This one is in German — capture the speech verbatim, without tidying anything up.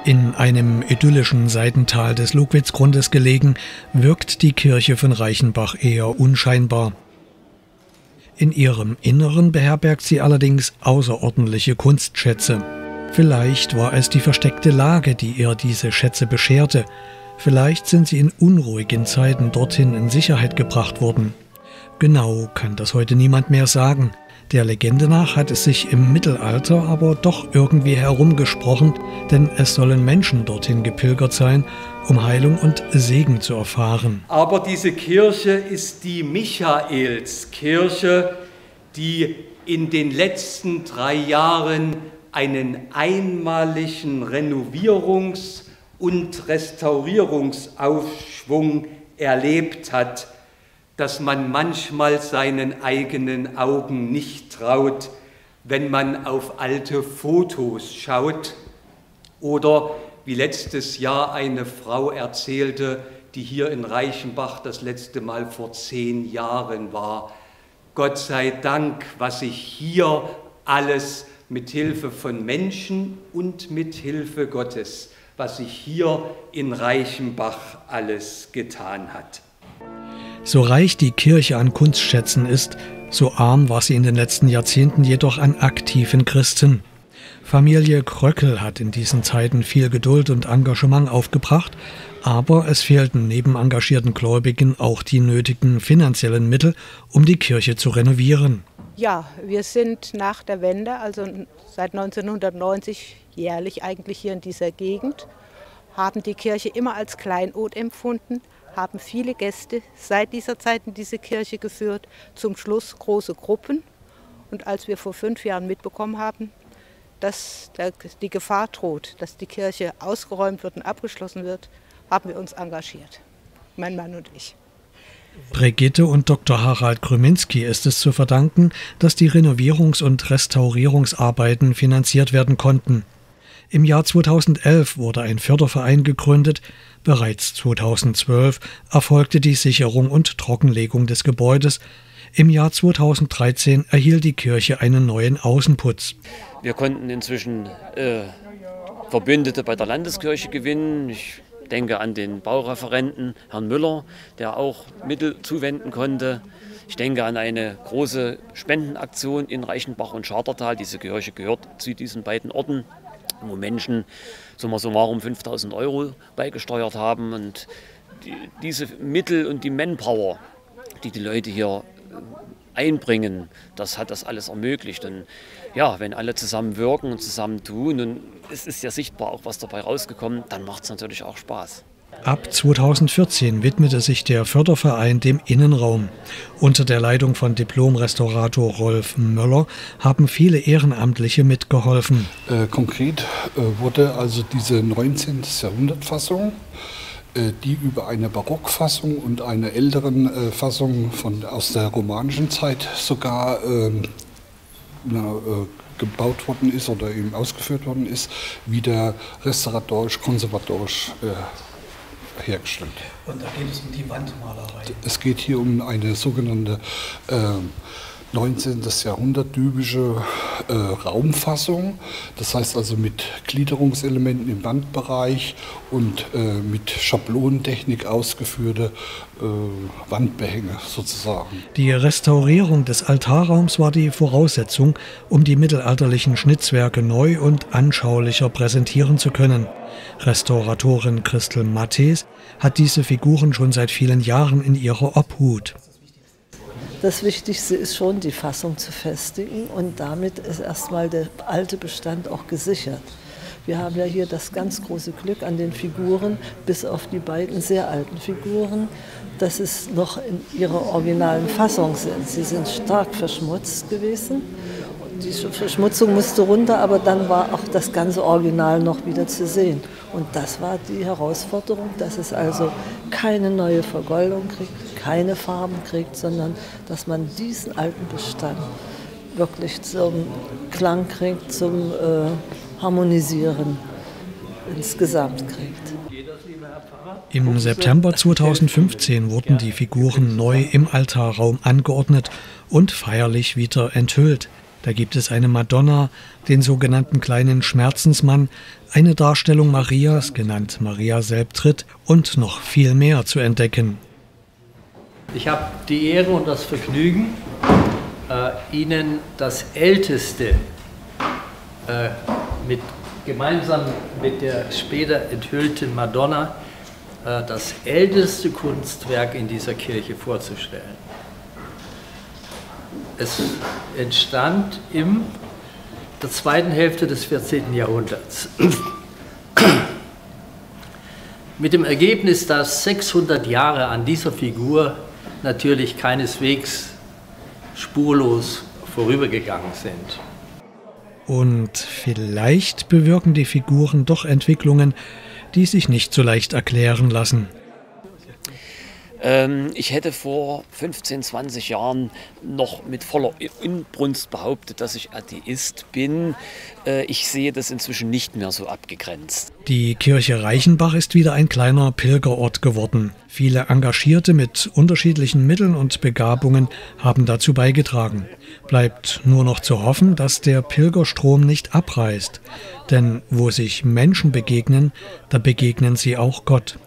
In einem idyllischen Seitental des Lugwitzgrundes gelegen, wirkt die Kirche von Reichenbach eher unscheinbar. In ihrem Inneren beherbergt sie allerdings außerordentliche Kunstschätze. Vielleicht war es die versteckte Lage, die ihr diese Schätze bescherte. Vielleicht sind sie in unruhigen Zeiten dorthin in Sicherheit gebracht worden. Genau kann das heute niemand mehr sagen. Der Legende nach hat es sich im Mittelalter aber doch irgendwie herumgesprochen, denn es sollen Menschen dorthin gepilgert sein, um Heilung und Segen zu erfahren. Aber diese Kirche ist die Michaelskirche, die in den letzten drei Jahren einen einmaligen Renovierungs- und Restaurierungsaufschwung erlebt hat, dass man manchmal seinen eigenen Augen nicht traut, wenn man auf alte Fotos schaut oder wie letztes Jahr eine Frau erzählte, die hier in Reichenbach das letzte Mal vor zehn Jahren war. Gott sei Dank, was sich hier alles mit Hilfe von Menschen und mit Hilfe Gottes, was sich hier in Reichenbach alles getan hat. So reich die Kirche an Kunstschätzen ist, so arm war sie in den letzten Jahrzehnten jedoch an aktiven Christen. Familie Kröckel hat in diesen Zeiten viel Geduld und Engagement aufgebracht, aber es fehlten neben engagierten Gläubigen auch die nötigen finanziellen Mittel, um die Kirche zu renovieren. Ja, wir sind nach der Wende, also seit neunzehnhundertneunzig, jährlich eigentlich hier in dieser Gegend, haben die Kirche immer als Kleinod empfunden, haben viele Gäste seit dieser Zeit in diese Kirche geführt, zum Schluss große Gruppen. Und als wir vor fünf Jahren mitbekommen haben, dass die Gefahr droht, dass die Kirche ausgeräumt wird und abgeschlossen wird, haben wir uns engagiert, mein Mann und ich. Brigitte und Doktor Harald Krüminski ist es zu verdanken, dass die Renovierungs- und Restaurierungsarbeiten finanziert werden konnten. Im Jahr zweitausendelf wurde ein Förderverein gegründet. Bereits zweitausendzwölf erfolgte die Sicherung und Trockenlegung des Gebäudes. Im Jahr zweitausenddreizehn erhielt die Kirche einen neuen Außenputz. Wir konnten inzwischen äh, Verbündete bei der Landeskirche gewinnen. Ich denke an den Baureferenten, Herrn Müller, der auch Mittel zuwenden konnte. Ich denke an eine große Spendenaktion in Reichenbach und Schartertal. Diese Kirche gehört zu diesen beiden Orten, wo Menschen summa summarum fünftausend Euro beigesteuert haben. Und die, diese Mittel und die Manpower, die die Leute hier einbringen, das hat das alles ermöglicht. Und ja, wenn alle zusammen wirken und zusammen tun, und es ist ja sichtbar auch, was dabei rausgekommen, dann macht es natürlich auch Spaß. Ab zweitausendvierzehn widmete sich der Förderverein dem Innenraum. Unter der Leitung von Diplom-Restaurator Rolf Möller haben viele Ehrenamtliche mitgeholfen. Äh, konkret äh, wurde also diese neunzehnten Jahrhundert-Fassung, äh, die über eine Barockfassung und eine älteren äh, Fassung von, aus der romanischen Zeit sogar äh, na, äh, gebaut worden ist oder eben ausgeführt worden ist, wieder restauratorisch, konservatorisch äh, hergestellt. Und da geht es um die Wandmalerei. Es geht hier um eine sogenannte äh, neunzehnten Jahrhundert typische äh, Raumfassung. Das heißt also mit Gliederungselementen im Wandbereich und äh, mit Schablonentechnik ausgeführte äh, Wandbehänge sozusagen. Die Restaurierung des Altarraums war die Voraussetzung, um die mittelalterlichen Schnitzwerke neu und anschaulicher präsentieren zu können. Restauratorin Christel Mattes hat diese Figuren schon seit vielen Jahren in ihrer Obhut. Das Wichtigste ist schon, die Fassung zu festigen, und damit ist erstmal der alte Bestand auch gesichert. Wir haben ja hier das ganz große Glück an den Figuren, bis auf die beiden sehr alten Figuren, dass es noch in ihrer originalen Fassung sind. Sie sind stark verschmutzt gewesen. Die Verschmutzung musste runter, aber dann war auch das ganze Original noch wieder zu sehen. Und das war die Herausforderung, dass es also keine neue Vergoldung kriegt, keine Farben kriegt, sondern dass man diesen alten Bestand wirklich zum Klang kriegt, zum äh, Harmonisieren insgesamt kriegt. Im September zweitausendfünfzehn wurden die Figuren neu im Altarraum angeordnet und feierlich wieder enthüllt. Da gibt es eine Madonna, den sogenannten kleinen Schmerzensmann, eine Darstellung Marias, genannt Maria Selbtritt, und noch viel mehr zu entdecken. Ich habe die Ehre und das Vergnügen, äh, Ihnen das älteste, äh, mit, gemeinsam mit der später enthüllten Madonna, äh, das älteste Kunstwerk in dieser Kirche vorzustellen. Es entstand in der zweiten Hälfte des vierzehnten Jahrhunderts. Mit dem Ergebnis, dass sechshundert Jahre an dieser Figur natürlich keineswegs spurlos vorübergegangen sind. Und vielleicht bewirken die Figuren doch Entwicklungen, die sich nicht so leicht erklären lassen. Ähm, ich hätte vor fünfzehn, zwanzig Jahren noch mit voller Inbrunst behauptet, dass ich Atheist bin. Äh, ich sehe das inzwischen nicht mehr so abgegrenzt. Die Kirche Reichenbach ist wieder ein kleiner Pilgerort geworden. Viele Engagierte mit unterschiedlichen Mitteln und Begabungen haben dazu beigetragen. Bleibt nur noch zu hoffen, dass der Pilgerstrom nicht abreißt. Denn wo sich Menschen begegnen, da begegnen sie auch Gott.